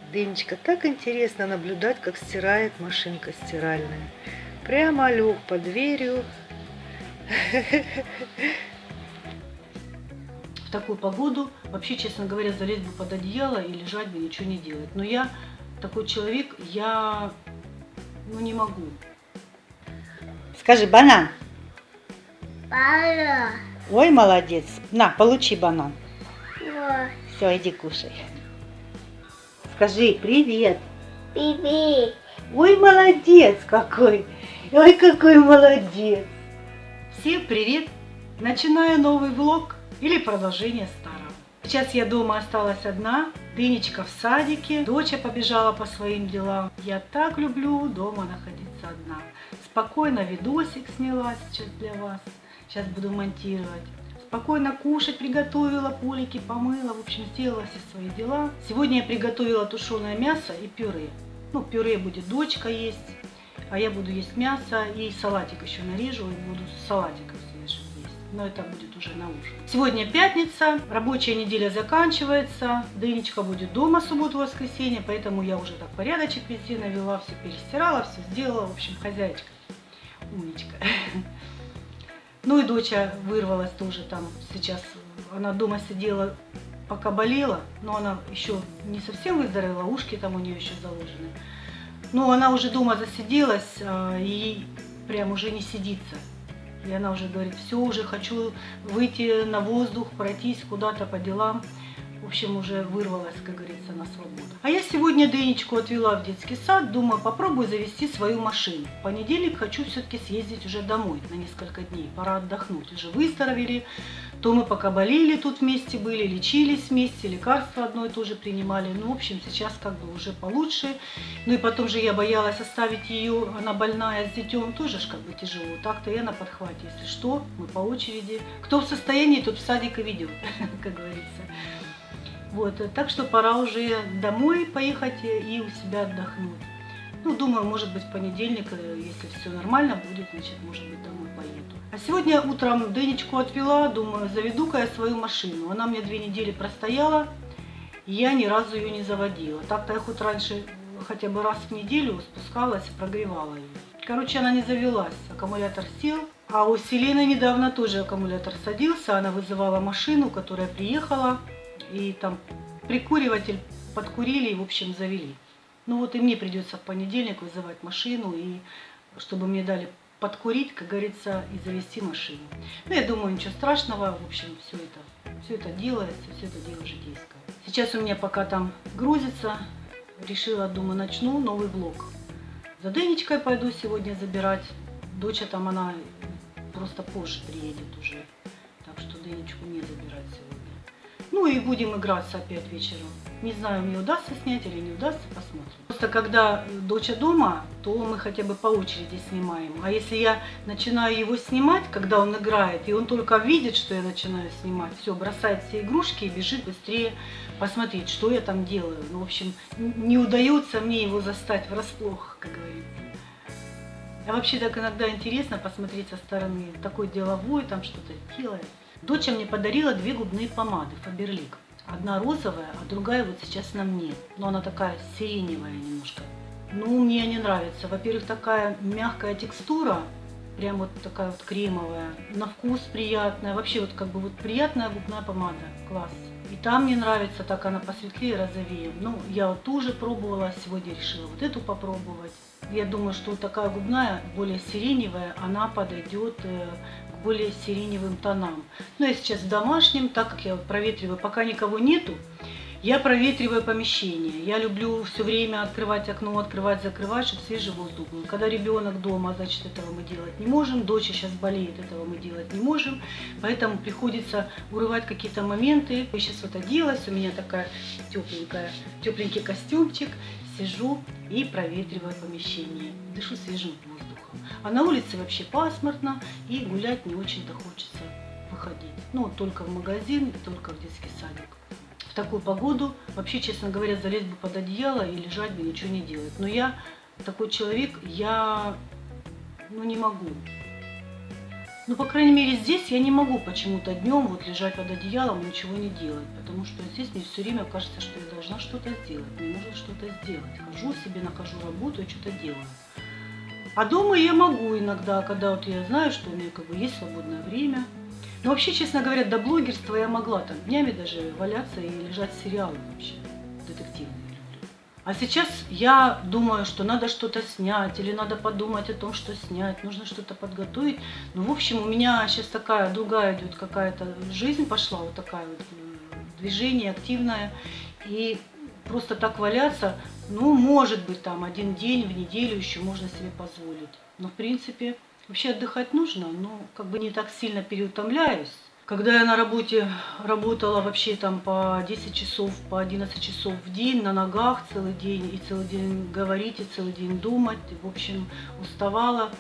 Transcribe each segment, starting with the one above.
Денечка, так интересно наблюдать, как стирает машинка стиральная. Прямо лег под дверью. В такую погоду вообще, честно говоря, залезть бы под одеяло и лежать бы, ничего не делать. Но я такой человек, я не могу. Скажи, банан. Банан. Ой, молодец. На, получи банан. Вот. Все, иди кушай. Скажи привет. Привет. Ой, молодец какой. Ой, какой молодец. Всем привет! Начинаю новый влог или продолжение старого. Сейчас я дома осталась одна, Дынечка в садике, доча побежала по своим делам. Я так люблю дома находиться одна. Спокойно видосик сняла сейчас для вас. Сейчас буду монтировать. Спокойно кушать приготовила, полики помыла, в общем, сделала все свои дела. Сегодня я приготовила тушеное мясо и пюре. Ну, пюре будет дочка есть, а я буду есть мясо и салатик еще нарежу и буду с салатиком свежим есть. Но это будет уже на ужин. Сегодня пятница, рабочая неделя заканчивается. Дынечка будет дома субботу-воскресенье, поэтому я уже так порядочек везде навела, все перестирала, все сделала. В общем, хозяйка умничка. Ну и доча вырвалась тоже там сейчас. Она дома сидела, пока болела, но она еще не совсем выздоровела, ушки там у нее еще заложены. Но она уже дома засиделась и прям уже не сидится. И она уже говорит, все, уже хочу выйти на воздух, пройтись куда-то по делам. В общем, уже вырвалась, как говорится, на свободу. А я сегодня Дынечку отвела в детский сад, думаю, попробую завести свою машину. В понедельник хочу все-таки съездить уже домой на несколько дней, пора отдохнуть. Уже выздоровели, то мы пока болели тут вместе были, лечились вместе, лекарства одно и то же принимали. Ну, в общем, сейчас как бы уже получше. Ну и потом же я боялась оставить ее, она больная с детем, тоже ж как бы тяжело. Так-то я на подхвате, если что, мы по очереди. Кто в состоянии, тот в садик и ведет, как говорится. Вот, так что пора уже домой поехать и у себя отдохнуть. Ну, думаю, может быть, в понедельник, если все нормально будет, значит, может быть, домой поеду. А сегодня утром Дынечку отвела, думаю, заведу-ка я свою машину. Она мне 2 недели простояла, и я ни разу ее не заводила. Так-то я хоть раньше хотя бы раз в неделю спускалась и прогревала ее. Короче, она не завелась, аккумулятор сел. А у Селены недавно тоже аккумулятор садился, она вызывала машину, которая приехала. И там прикуриватель подкурили и, в общем, завели. Ну вот и мне придется в понедельник вызывать машину, и чтобы мне дали подкурить, как говорится, и завести машину. Ну, я думаю, ничего страшного. В общем, все это делается, все это дело житейское. Сейчас у меня пока там грузится, решила, думаю, начну новый влог. За Дынечкой пойду сегодня забирать. Доча там, она просто позже приедет уже. Так что Дынечку не забирать сегодня. Ну и будем играться опять вечером. Не знаю, мне удастся снять или не удастся, посмотрим. Просто когда доча дома, то мы хотя бы по очереди снимаем. А если я начинаю его снимать, когда он играет, и он только видит, что я начинаю снимать, все, бросает все игрушки и бежит быстрее посмотреть, что я там делаю. Ну, в общем, не удается мне его застать врасплох, как говорится. А вообще так иногда интересно посмотреть со стороны. Такой деловой, там что-то делает. Доча мне подарила 2 губные помады Faberlic. Одна розовая, а другая вот сейчас на мне. Но она такая сиреневая немножко. Ну, мне не нравится. Во-первых, такая мягкая текстура, прям вот такая вот кремовая. На вкус приятная. Вообще вот как бы вот приятная губная помада. Класс. И там мне нравится, так она посветлее, розовее. Ну, я вот ту же пробовала, сегодня решила вот эту попробовать. Я думаю, что вот такая губная, более сиреневая, она подойдет к более сиреневым тонам. Но я сейчас в домашнем, так как я проветриваю, пока никого нету, я проветриваю помещение. Я люблю все время открывать окно, открывать, закрывать, чтобы свежий воздух был. Когда ребенок дома, значит, этого мы делать не можем. Доча сейчас болеет, этого мы делать не можем. Поэтому приходится урывать какие-то моменты. Я сейчас вот оделась, у меня такая тепленький костюмчик. Сижу и проветриваю помещение. Дышу свежим воздухом. А на улице вообще пасмурно и гулять не очень-то хочется выходить. Ну, только в магазин и только в детский садик. В такую погоду, вообще, честно говоря, залезть бы под одеяло и лежать бы, ничего не делать. Но я такой человек, я не могу. Ну, по крайней мере, здесь я не могу почему-то днем вот лежать под одеялом и ничего не делать, потому что здесь мне все время кажется, что я должна что-то сделать, мне нужно что-то сделать. Хожу себе, нахожу работу и что-то делаю. А дома я могу иногда, когда вот я знаю, что у меня как бы есть свободное время. Но вообще, честно говоря, до блогерства я могла там днями даже валяться и лежать с сериалом вообще, детективные. А сейчас я думаю, что надо что-то снять, или надо подумать о том, что снять, нужно что-то подготовить. Ну, в общем, у меня сейчас такая другая идет какая-то жизнь пошла, вот такая вот движение активное. И просто так валяться, ну, может быть, там один день в неделю еще можно себе позволить. Но, в принципе, вообще отдыхать нужно, но как бы не так сильно переутомляюсь. Когда я на работе работала вообще там по 10 часов, по 11 часов в день, на ногах целый день, и целый день говорить, и целый день думать, в общем, уставала.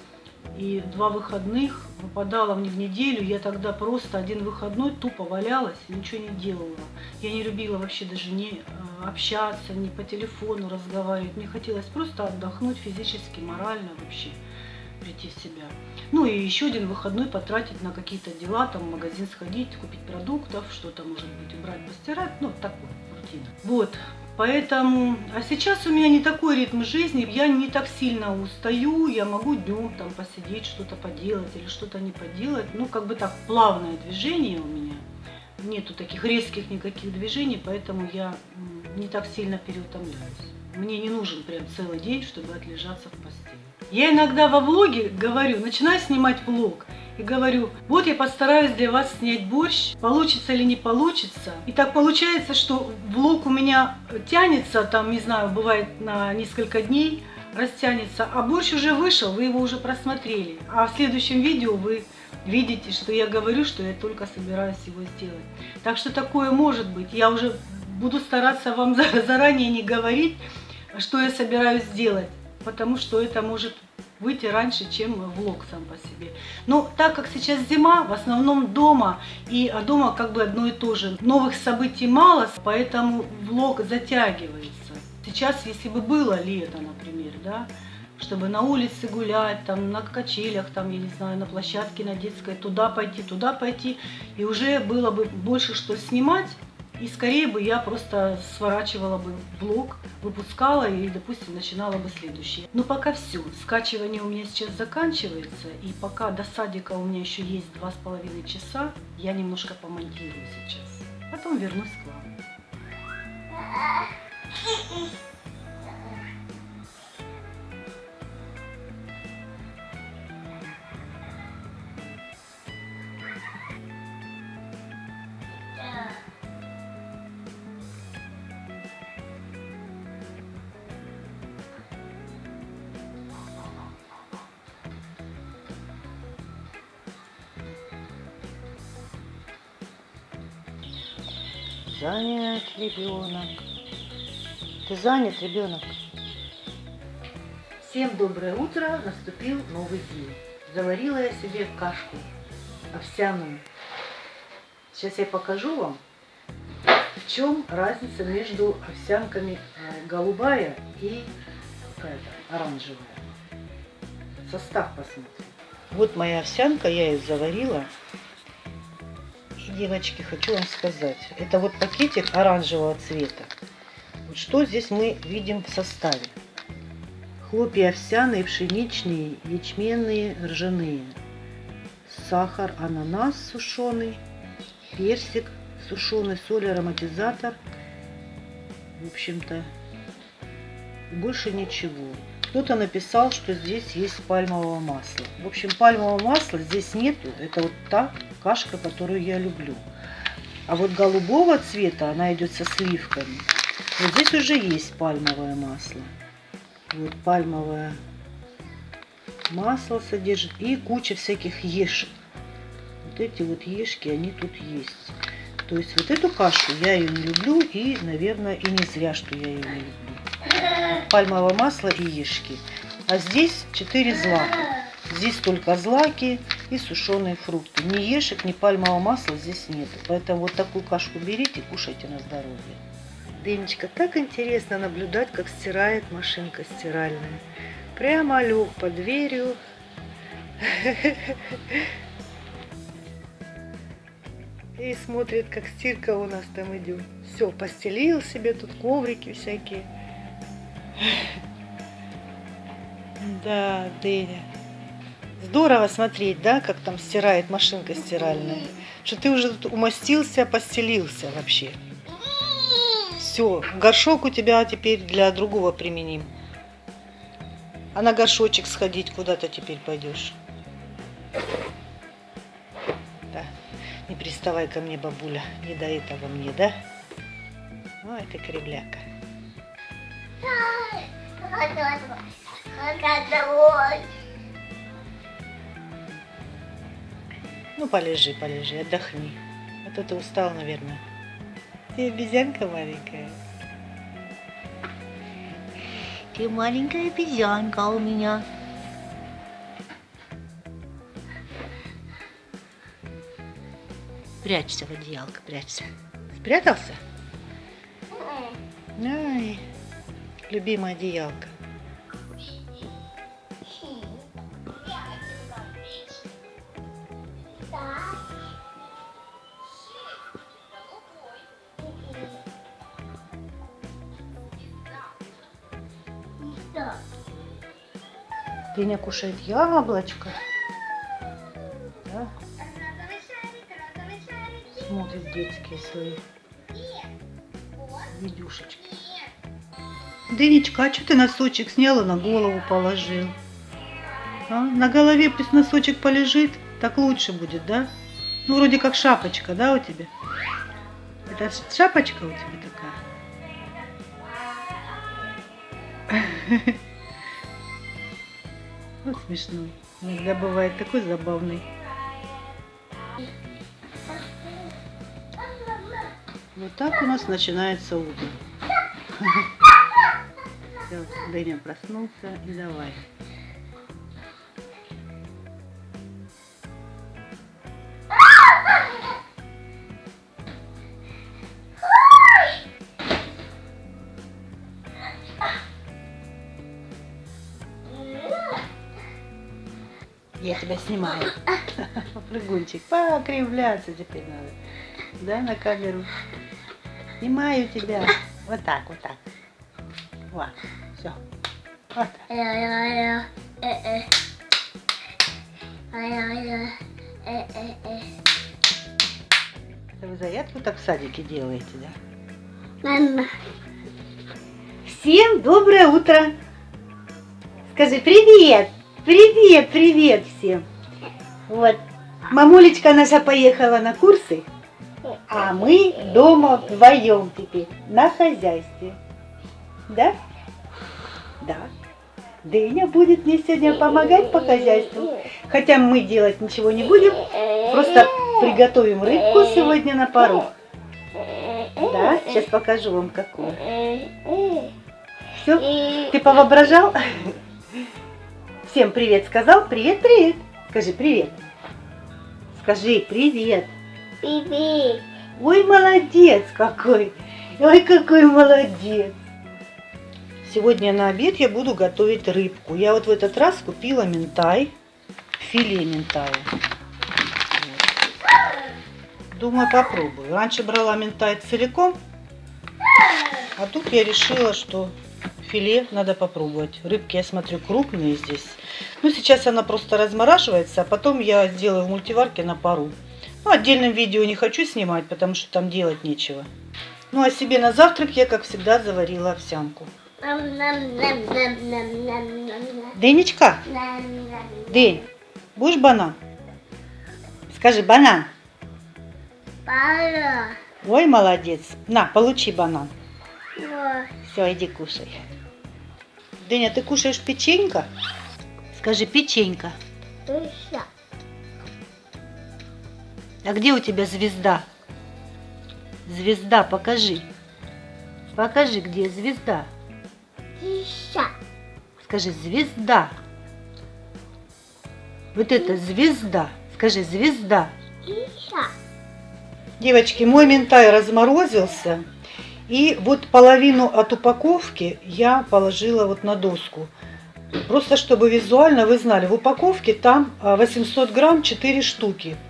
И 2 выходных выпадала мне в неделю, я тогда просто один выходной тупо валялась и ничего не делала. Я не любила вообще даже не общаться, не по телефону разговаривать. Мне хотелось просто отдохнуть физически, морально вообще, прийти в себя. Ну и еще один выходной потратить на какие-то дела, там в магазин сходить, купить продуктов, что-то может быть убрать, постирать, ну такое, рутина. Вот, поэтому, а сейчас у меня не такой ритм жизни, я не так сильно устаю, я могу днем там посидеть, что-то поделать или что-то не поделать, ну как бы так, плавное движение у меня, нету таких резких никаких движений, поэтому я не так сильно переутомляюсь. Мне не нужен прям целый день, чтобы отлежаться в постели. Я иногда во влоге говорю, начинаю снимать влог и говорю, вот я постараюсь для вас снять борщ, получится или не получится. И так получается, что влог у меня тянется, там, не знаю, бывает на несколько дней, растянется, а борщ уже вышел, вы его уже просмотрели. А в следующем видео вы видите, что я говорю, что я только собираюсь его сделать. Так что такое может быть. Я уже буду стараться вам заранее не говорить, что я собираюсь сделать, потому что это может выйти раньше, чем влог сам по себе. Но так как сейчас зима, в основном дома, и дома как бы одно и то же. Новых событий мало, поэтому влог затягивается. Сейчас, если бы было лето, например, да, чтобы на улице гулять, там, на качелях, там, я не знаю, на площадке, на детской, туда пойти, и уже было бы больше что снимать, и скорее бы я просто сворачивала бы влог, выпускала и, допустим, начинала бы следующий. Но пока все, скачивание у меня сейчас заканчивается, и пока до садика у меня еще есть 2,5 часа, я немножко помонтирую сейчас. Потом вернусь к вам. Занят ребенок. Ты занят, ребенок? Всем доброе утро. Наступил новый день. Заварила я себе кашку овсяную. Сейчас я покажу вам, в чем разница между овсянками голубая и какая-то оранжевая. Состав посмотрим. Вот моя овсянка, я ее заварила. Девочки, хочу вам сказать, это вот пакетик оранжевого цвета. Вот что здесь мы видим в составе. Хлопья овсяные, пшеничные, ячменные, ржаные. Сахар, ананас сушеный, персик сушеный, соль, ароматизатор. В общем-то, больше ничего. Кто-то написал, что здесь есть пальмовое масло. В общем, пальмового масла здесь нету. Это вот та кашка, которую я люблю. А вот голубого цвета, она идет со сливками. Вот здесь уже есть пальмовое масло. Вот пальмовое масло содержит и куча всяких ешек. Вот эти вот ешки, они тут есть. То есть вот эту кашу я ее не люблю, и, наверное, и не зря, что я ее не люблю. Пальмовое масло и ешки. А здесь 4 злака. Здесь только злаки и сушеные фрукты. Ни ешек, ни пальмового масла здесь нет. Поэтому вот такую кашку берите, кушайте на здоровье. Денечка, так интересно наблюдать, как стирает машинка стиральная. Прямо лег под дверью. И смотрит, как стирка у нас там идет. Все, постелил себе тут коврики всякие. Да, Дэня. Здорово смотреть, да, как там стирает машинка стиральная. Что ты уже тут умостился, постелился вообще. Все, горшок у тебя теперь для другого применим. А на горшочек сходить куда-то теперь пойдешь. Да. Не приставай ко мне, бабуля. Не до этого мне, да? Ой, ты кривляка. Ну, полежи, полежи, отдохни. А то ты устал, наверное. Ты обезьянка маленькая. Ты маленькая обезьянка у меня. Прячься в одеялко, прячься. Спрятался? Ай, любимая одеялка. Деня кушает яблочко. Да? Смотрит детские свои видюшечки. Денечка, а что ты носочек снял и на голову положил? А? На голове пусть носочек полежит, так лучше будет, да? Ну, вроде как шапочка, да, у тебя? Это шапочка у тебя такая? Вот смешной. Иногда бывает такой забавный. Вот так у нас начинается утро. Все, Дэня проснулся и давай. Я тебя снимаю. Прыгунчик, покривляться теперь надо. Да, на камеру. Снимаю тебя. Вот так, вот так. Вот, все. Вот так. Это вы зарядку так в садике делаете, да? Мама. Всем доброе утро. Скажи привет. Привет, привет всем. Вот. Мамулечка наша поехала на курсы, а мы дома вдвоем теперь на хозяйстве. Да? Да. Дэня будет мне сегодня помогать по хозяйству. Хотя мы делать ничего не будем, просто приготовим рыбку сегодня на пару. Да, сейчас покажу вам какую. Все, ты повоображал? Всем привет сказал? Привет, привет. Скажи привет. Скажи привет. Привет. Ой, молодец какой. Ой, какой молодец. Сегодня на обед я буду готовить рыбку. Я вот в этот раз купила минтай, филе минтая. Вот. Думаю, попробую. Раньше брала минтай целиком, а тут я решила, что филе надо попробовать. Рыбки, я смотрю, крупные здесь. Ну, сейчас она просто размораживается, а потом я сделаю в мультиварке на пару. Ну, отдельным видео не хочу снимать, потому что там делать нечего. Ну, а себе на завтрак я, как всегда, заварила овсянку. Денечка, День, будешь банан? Скажи, банан. Пара. Ой, молодец. На, получи банан. Вот. Все, иди кушай. Деня, ты кушаешь печенька? Скажи, печенька. Еще. А где у тебя звезда? Звезда, покажи. Покажи, где звезда. Еще. Скажи, звезда. Вот это звезда. Скажи, звезда. Еще. Девочки, мой минтай разморозился. И вот половину от упаковки я положила вот на доску. Просто чтобы визуально вы знали, в упаковке там 800 грамм 4 штуки.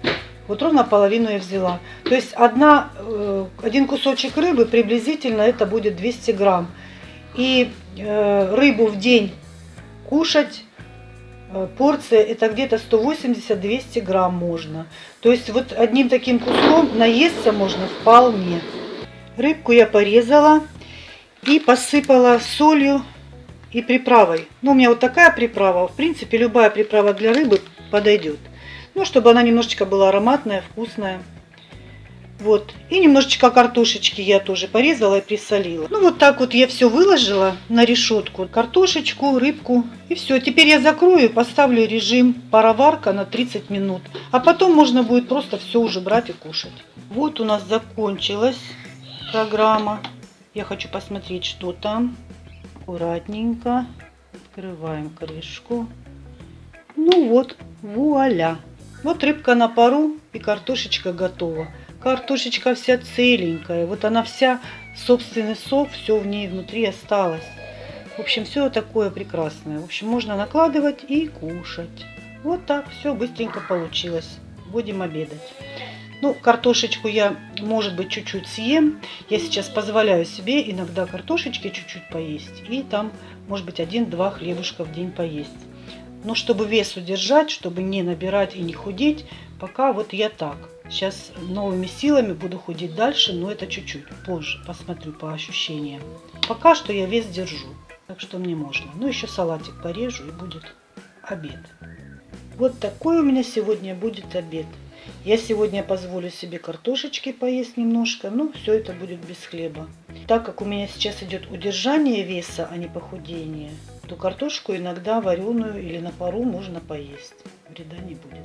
Вот ровно половину я взяла. То есть один кусочек рыбы приблизительно это будет 200 грамм. И рыбу в день кушать, порция это где-то 180-200 грамм можно. То есть вот одним таким куском наесться можно вполне. Рыбку я порезала и посыпала солью и приправой. Ну, у меня вот такая приправа. В принципе, любая приправа для рыбы подойдет. Ну, чтобы она немножечко была ароматная, вкусная. Вот. И немножечко картошечки я тоже порезала и присолила. Ну, вот так вот я все выложила на решетку. Картошечку, рыбку. И все. Теперь я закрою и поставлю режим пароварка на 30 минут. А потом можно будет просто все уже брать и кушать. Вот у нас закончилась программа. Я хочу посмотреть, что там. Аккуратненько. Открываем крышку. Ну вот, вуаля. Вот рыбка на пару и картошечка готова. Картошечка вся целенькая. Вот она вся, собственный сок, все в ней внутри осталось. В общем, все такое прекрасное. В общем, можно накладывать и кушать. Вот так, все быстренько получилось. Будем обедать. Ну, картошечку я, может быть, чуть-чуть съем. Я сейчас позволяю себе иногда картошечки чуть-чуть поесть. И там, может быть, 1-2 хлебушка в день поесть. Но чтобы вес удержать, чтобы не набирать и не худеть, пока вот я так. Сейчас новыми силами буду худеть дальше, но это чуть-чуть позже. Посмотрю по ощущениям. Пока что я вес держу, так что мне можно. Ну, еще салатик порежу и будет обед. Вот такой у меня сегодня будет обед. Я сегодня позволю себе картошечки поесть немножко, но все это будет без хлеба. Так как у меня сейчас идет удержание веса, а не похудение, то картошку иногда вареную или на пару можно поесть. Вреда не будет.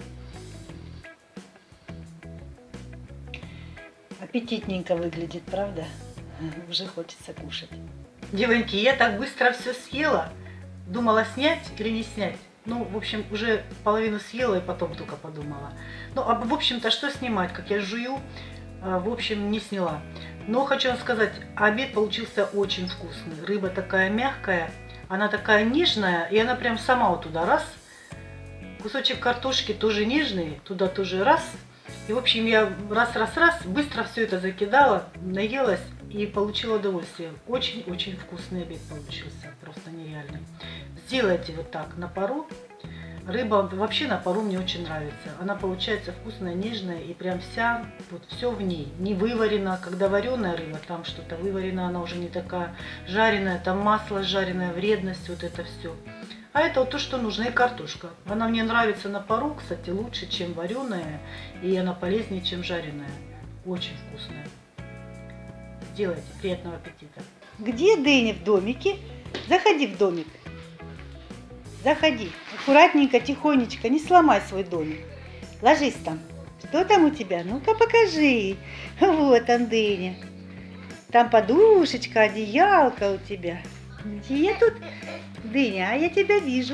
Аппетитненько выглядит, правда? Уже хочется кушать. Девоньки, я так быстро все съела. Думала, снять или не снять. Ну, в общем, уже половину съела и потом только подумала. Ну, а в общем-то, что снимать? Как я жую, в общем, не сняла. Но хочу вам сказать, обед получился очень вкусный. Рыба такая мягкая, она такая нежная, и она прям сама вот туда раз. Кусочек картошки тоже нежный, туда тоже раз. И, в общем, я раз, быстро все это закидала, наелась и получила удовольствие. Очень-очень вкусный обед получился, просто нереальный. Сделайте вот так на пару. Рыба вообще на пару мне очень нравится. Она получается вкусная, нежная и прям вся, вот все в ней. Не выварена, когда вареная рыба, там что-то выварено, она уже не такая жареная, там масло жареное, вредность, вот это все. А это вот то, что нужно, и картошка. Она мне нравится на пару, кстати, лучше, чем вареная, и она полезнее, чем жареная. Очень вкусная. Сделайте, приятного аппетита. Где Дэнни в домике? Заходи в домик. Заходи. Аккуратненько, тихонечко, не сломай свой домик. Ложись там. Что там у тебя? Ну-ка покажи. Вот он, Дэнни. Там подушечка, одеялка у тебя. Где тут? Дыня, а я тебя вижу.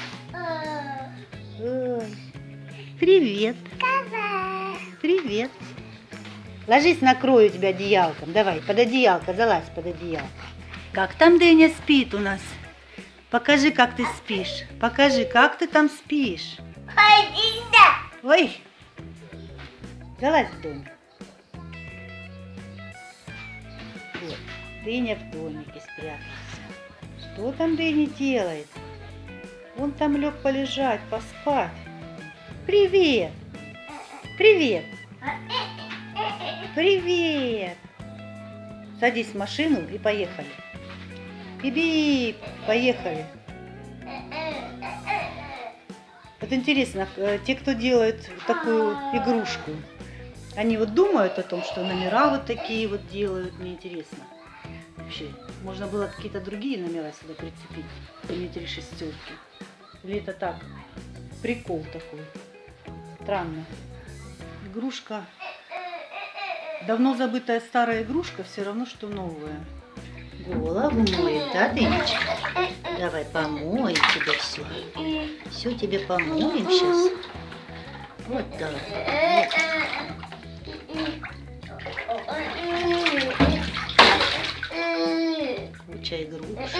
Ой. Привет. Привет. Ложись, накрою тебя одеялком. Давай, под одеялко, залазь под одеялко. Как там Дыня спит у нас? Покажи, как ты спишь. Покажи, как ты там спишь. Ой. Залазь в домик. Вот. Дыня в домике спрятался. Что там Дэнни делает? Он там лег полежать, поспать. Привет! Привет! Привет! Садись в машину и поехали. Биби, поехали. Вот интересно, те, кто делает такую игрушку, они вот думают о том, что номера вот такие вот делают, мне интересно. Вообще, можно было какие-то другие номера сюда прицепить, а не 3 шестерки. Или это так, прикол такой. Странно. Игрушка, давно забытая старая игрушка, все равно, что новая. Голову моем, да, Дынечка? Давай помоем тебе все. Все тебе помоем сейчас. Вот так. Куча игрушек.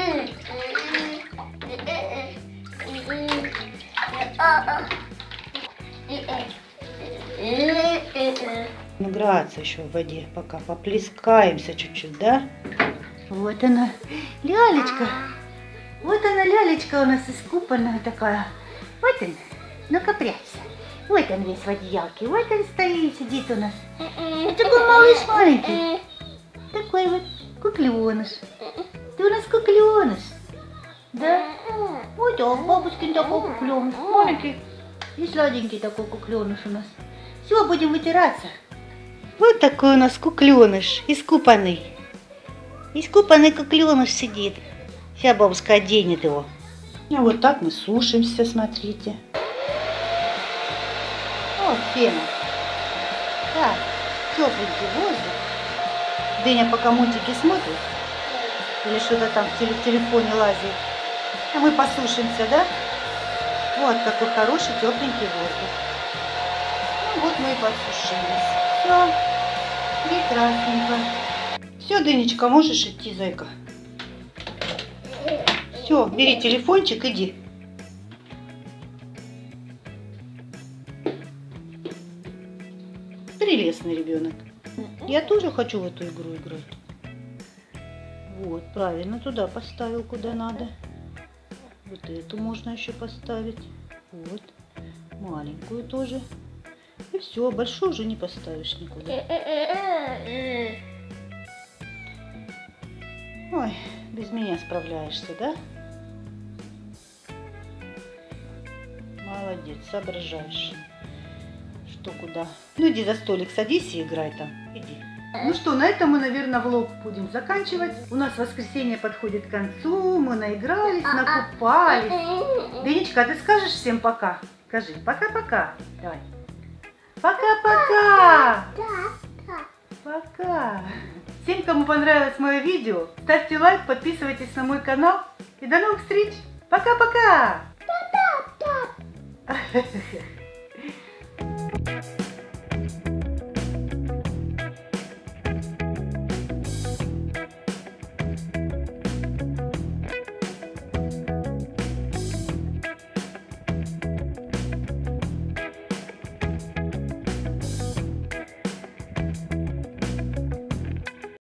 Играться еще в воде, пока поплескаемся чуть-чуть, да? Вот она, лялечка. Вот она, лялечка у нас искупанная такая. Вот он, ну-ка прячься. Вот он весь в одеялке, вот он стоит, сидит у нас. Такой малыш маленький. Такой вот кукленыш. Ты у нас кукленыш. Да? Вот он, бабушкин такой кукленыш. Маленький и сладенький такой кукленыш у нас. Все, будем вытираться. Вот такой у нас кукленыш, искупанный. Искупанный кукленыш сидит. Сейчас бабушка оденет его. А вот так мы сушимся, смотрите. О, пена. Так, тепленький воздух. Дыня пока мультики смотрит. Или что-то там в телефоне лазит. А мы посушимся, да? Вот какой хороший тепленький воздух. Ну вот мы и посушились. Все, прекрасненько. Все, Дынечка, можешь идти, зайка. Все, бери телефончик, иди. Прелестный ребенок. Я тоже хочу в эту игру играть. Вот, правильно, туда поставил, куда надо. Вот эту можно еще поставить. Вот, маленькую тоже. И все, большую уже не поставишь никуда. Ой, без меня справляешься, да? Молодец, соображаешь. Что куда? Ну иди за столик садись и играй там. Иди. Ну что, на этом мы, наверное, влог будем заканчивать. У нас воскресенье подходит к концу, мы наигрались, накупались. Денечка, а ты скажешь всем пока? Скажи, пока-пока. Давай. Пока-пока. Пока. Всем, кому понравилось мое видео, ставьте лайк, подписывайтесь на мой канал. И до новых встреч. Пока-пока.